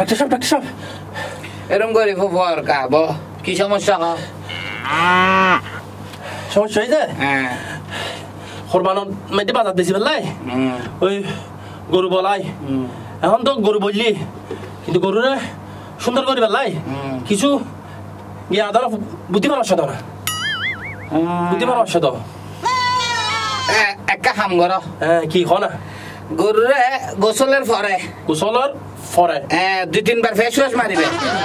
Doctor সাহেব এরম করে ফর কাব কি সমস্যা হ সমস্যা হয়েছে হ্যাঁ কোরবানোর মধ্যে বাজার দিয়েছি বেলায় ওই গরু বলাই এখন তো গরু বললি কিন্তু গরুরে সুন্দর করে বেলাই কিছু ইয়ে আদার বুদ্ধি পরামর্শ দাও না বুদ্ধি পরামর্শ দাও একটা কাম কর হ্যাঁ কি খ না গরুরে গোসলের পরে দুই তিনবার ফেস ওয়াশ মারিবে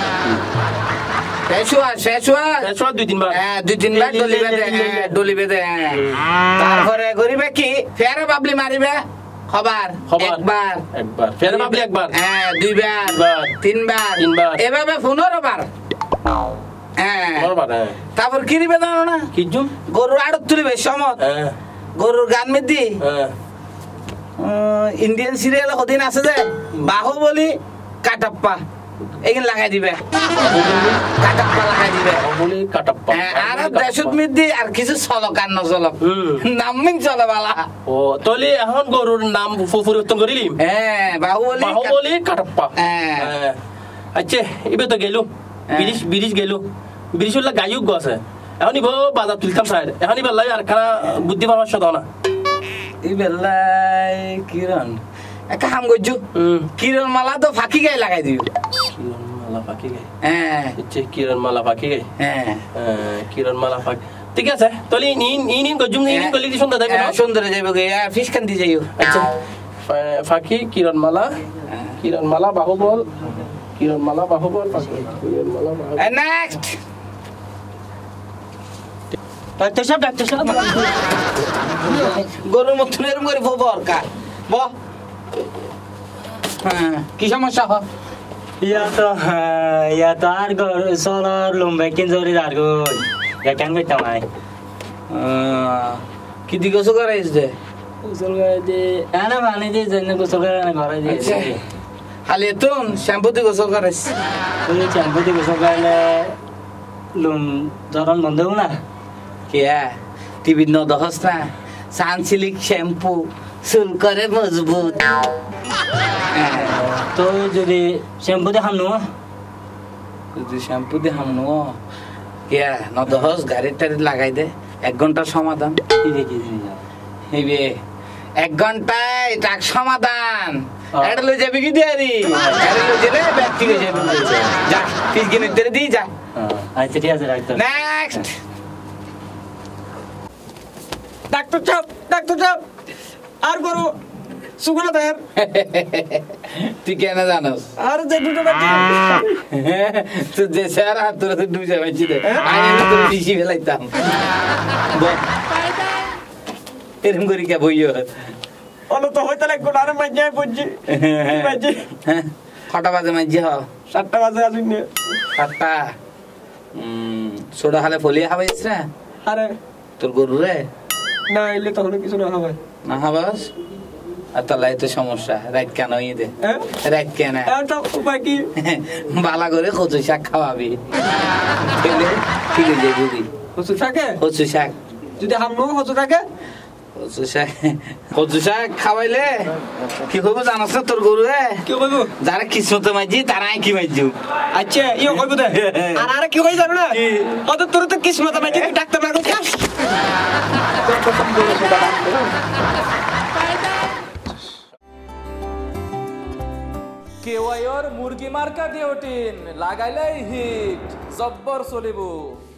ফেস ওয়াশ দুই তিনবার ডলিবে দে তারপরে করিবে কি ফেরে বাবলি মারিবে খবর একবার ফেরে বাবলি একবার দুইবার তিনবার এভাবে 15 বার তারপর কি দিবে জানো না গরুর আড়ত তুলিবে সমত গরুর গান মেদি ইন্ডিয়ান সিরিয়াল কদিন আছে যে বাহুবলি কাটাপ্পা এখানে লাগাই দিবে কাটাপ্পা লাগাই দিবে আর দেশত মিদি আর কিছু চলক আর নচলক নামিং চলে বালা ও তলি এখন গরুর নাম পরিবর্তন করিলি বাহুবলি কাটাপ্পা আচ্ছা এবার তো গেলু ব্রিজ গেলু ব্রিজ হলে গায়ক আছে এখন ইব বাজার তুলতাম সাইড এখন ইবার লাই আর খানা বুদ্ধি পরামর্শ দাও না এই বেলাই কিরণ একটা কাম করছু কিরণ মালা তো ফাঁকি গায়ে লাগাই দিও কিরণ মালা ফাঁকি গায়ে কিরণ মালা ফাঁকি ঠিক আছে তাহলে ইন গজুম ইন কলি সুন্দর যাবে না সুন্দর যাবে ফিশ কান্দি যাইও আচ্ছা ফাঁকি কিরণ মালা বাহুবল কিরণ মালা বাহুবল কিরণ মালা নেক্সট ডাক্তার সাহেব গরুর মতন এরম করে বরকা কি সমস্যা হ ইয়া তো আর সলর লম্বা কিনজরি আর গো কেন কইতাম আই কি দি গোসল করাইছ দে গোসল করে দে আনা মানে দে জন্য গোসল করে না ঘরে দে খালি তুন শ্যাম্পু দি গোসল করাইছ ওই শ্যাম্পু দি গোসল করলে লুম জরন বন্ধ হবো না কিয়া টিভি ন দেখস না সানসিলিক শ্যাম্পু চুল করে মজবুত তো যদি শ্যাম্পু দিয়ে হামনো যদি শ্যাম্পু দিয়ে হামনো কিয়া ন দেখস গাড়ির টাড়ি লাগাই দে 1 ঘন্টার সমাধান হইবে 1 ঘন্টায় টাক সমাধান এটা লই যাবি কি দেরি এটা লই গেলে ব্যক্তি হয়ে যাবে যা ফিস কিনে দে দি যা আচ্ছা ঠিক আছে ডাক্তার নেক্সট ডাক্তার সাহেব আর গরু সুগুনা দেব তুই কেন জানোস আর যে দুটো বাচ্চা তো যে স্যার হাত ধরে দুইটা বাচ্চি দে আমি তো বেশি ফেলাইতাম এরকম করি কে বইও অলো তো হইতে লাগবে আর মাঝে বুঝছি মাঝে কটা বাজে মাঝে হ 7টা বাজে আসুন 7টা সোডা খালে ফলিয়া খাবাইছ না আরে তোর গরু রে না এলে তখন কিছু না হবে না হবাস আর তাহলে তো সমস্যা রাত কেন দে রাত কেন উপায় কি বালা করে কচু শাক খাওয়াবি ঠিক আছে বুঝি কচু শাক যদি হামনো কচু থাকে কচু শাক খাওয়াইলে কি হইব জানাস না তোর গরু কি হইব যারা কিসমতে মাঝি তারা কি মাঝি আচ্ছা ইয়ে কইব দে আর আরে কি হই জানো না কত তোর তো কিসমতে মাঝি ডাক্তার না খাস কেওয়াইর মুরগি মার্কা ডিওটিন লাগাইলেই হিট জব্বর চলিব।